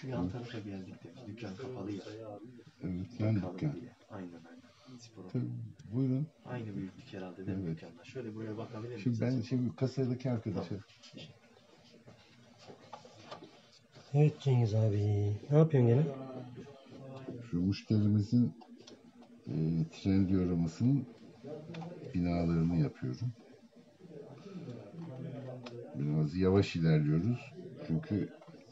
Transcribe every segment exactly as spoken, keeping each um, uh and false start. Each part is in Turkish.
Şu yan tarafa geldik de dükkan kapalı ya. Evet, yan dükkan. Diye. Aynen aynen. Spor. Tabii, buyurun. Aynı büyüklük herhalde değil mi Evet. dükkanlar? Şöyle buraya bakabilir miyiz? Şimdi ben şimdi kasadaki arkadaşa. Tamam. Evet Cengiz abi. Ne yapıyorsun gene? Şu müşterimizin e, tren dioramasının binalarını yapıyorum. Biraz yavaş ilerliyoruz. Çünkü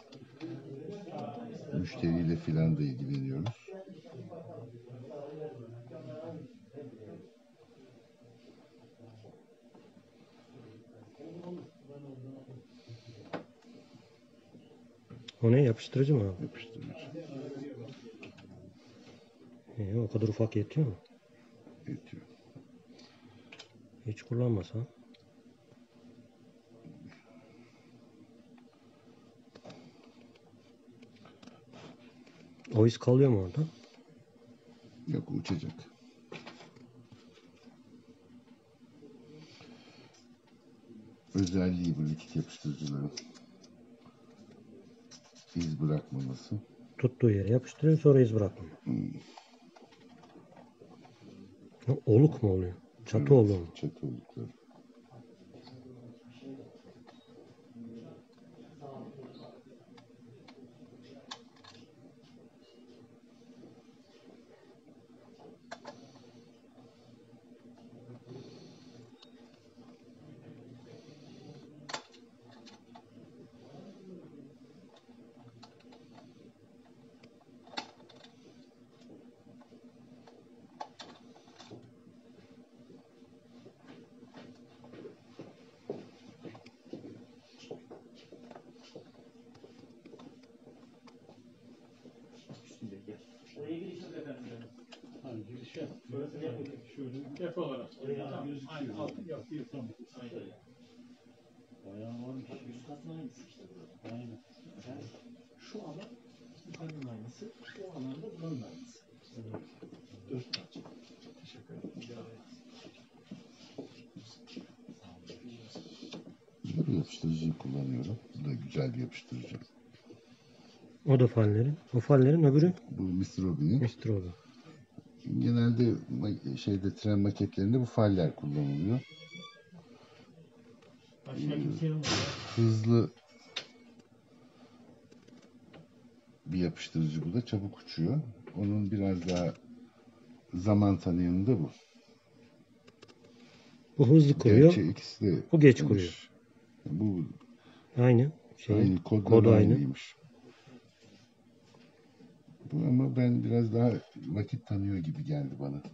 müşteriyle filan da ilgileniyoruz. O ne? Yapıştırıcı mı abi? Yapıştırıcı. Ee, o kadar ufak yetiyor mu? Yetiyor. Hiç kullanmasa. O iz kalıyor mu orada? Yok, uçacak. Özelliği bu likit yapıştırıcıların. İz bırakmaması. Tuttuğu yere yapıştırıyor, sonra iz bırakmıyor. Hmm. O oluk mu oluyor? Çatı Evet, oluyor mu? çatı olukları. Oraya giriş yok efendim. Hani giriş yap. Şöyle def olarak. Tamam. Aynı altı yapıyor. Tamam. Aynen. Bayağı varmış. Üst katın aynısı işte burada. Aynen. Yani şu alan yukarının aynısı, o alanda buranın aynısı. Dört kat. Teşekkür ederim. Bu yapıştırıcıyı kullanıyorum. Bu da güzel bir yapıştırıcı. O da fallerin. O fallerin öbürü? Bu mister Robin'in. mister Obi. Genelde şeyde tren maketlerinde bu faller kullanılıyor. Başka kimse yok. Hızlı bir yapıştırıcı bu da, çabuk uçuyor. Onun biraz daha zaman tanıyanı da bu. Bu hızlı kuruyor. Gerçi ikisi de Bu geç demiş. kuruyor. Bu Aynı. Şey, aynı kodları kodu aynı. aynıymış. Bu ama ben biraz daha vakit tanıyor gibi geldi bana.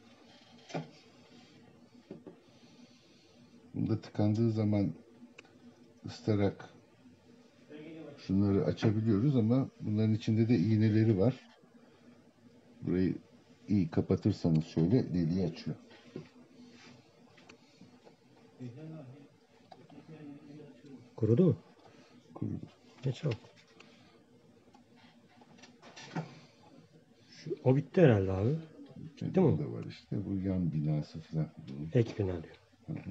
Bunda tıkandığı zaman ıstarak şunları açabiliyoruz ama bunların içinde de iğneleri var. Burayı iyi kapatırsanız şöyle deliği açıyor. Kurudu mu? Kurudu. Ne çabuk. Şu, o bitti herhalde abi. Bitti mi? Da var işte. Bu yan binası falan. Ek bina diyor. Hı hı.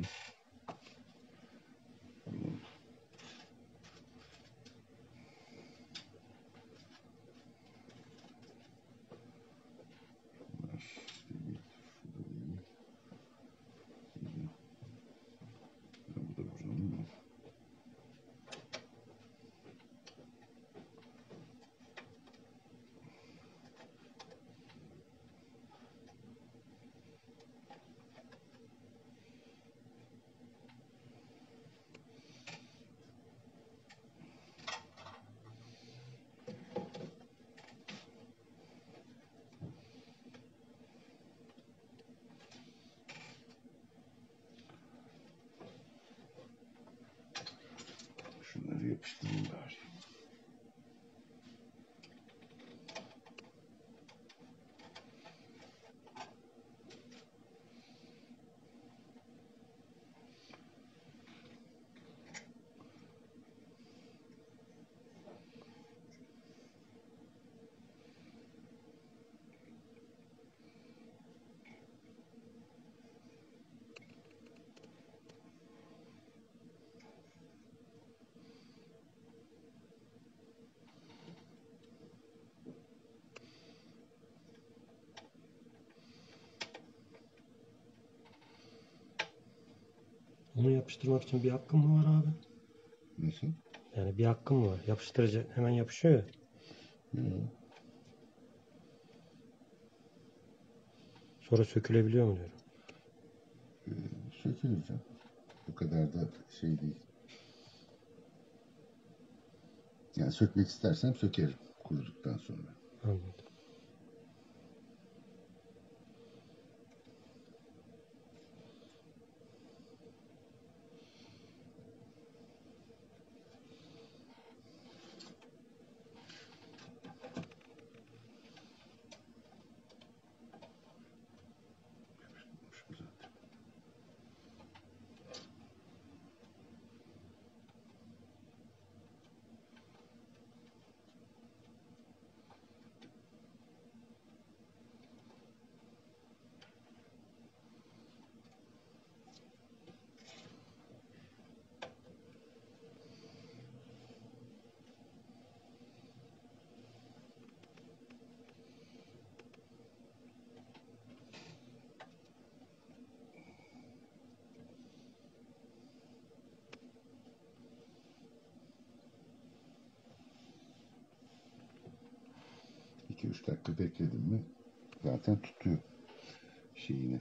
Şunları yapıştırayım bari. Bunu yapıştırmak için bir hakkım mı var abi? Nasıl? Yani bir hakkım mı var? Yapıştırıcı hemen yapışıyor ya. Yok. Sonra sökülebiliyor mu diyorum. Ee, sökülür canım. O kadar da şey değil. Yani sökmek istersem sökerim kuruduktan sonra. Anladım. Şu zaten. iki üç dakika bekledim mi zaten tutuyor şeyini.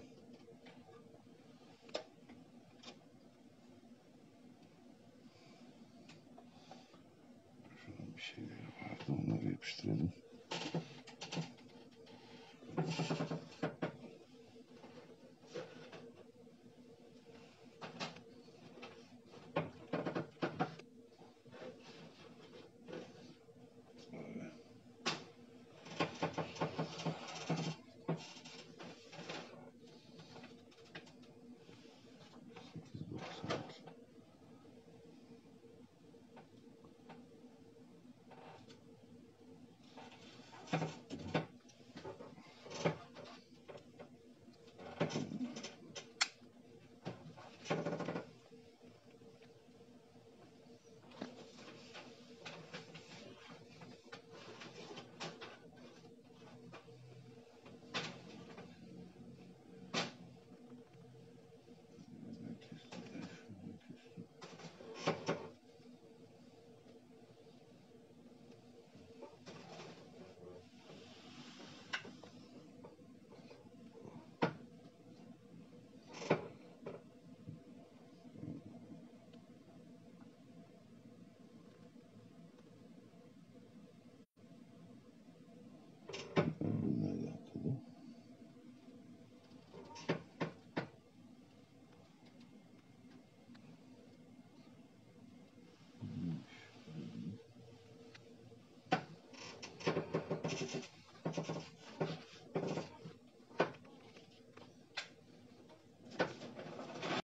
Şunun bir şeyleri vardı, onları yapıştıralım. sekiz doksan iki. Nereden kestim ben? Şuradan kestim. Bununla alakalı.